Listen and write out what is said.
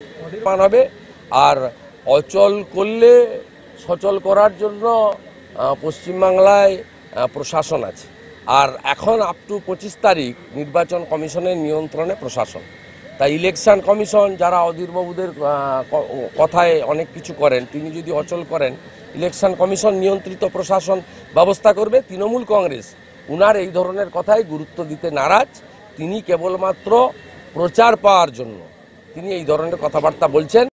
মান হবে। আর অচল করলে সচল করার জন্য পশ্চিমবাংলায় প্রশাসন আছে। আর এখন আপ টু 25 তারিখ নির্বাচন কমিশনের নিয়ন্ত্রণে প্রশাসন। তাই ইলেকশন কমিশন যারা অধীরবাবুদের কথায় অনেক কিছু করেন, তিনি যদি অচল করেন, ইলেকশন কমিশন নিয়ন্ত্রিত প্রশাসন ব্যবস্থা করবে। তৃণমূল কংগ্রেস উনার এই ধরনের কথায় গুরুত্ব দিতে নারাজ। তিনি কেবলমাত্র প্রচার পাওয়ার জন্য তিনি এই ধরনের কথাবার্তা বলছেন।